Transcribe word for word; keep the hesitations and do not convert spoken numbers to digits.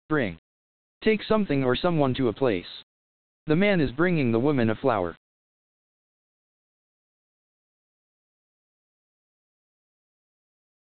Bring. Take something or someone to a place. The man is bringing the woman a flower.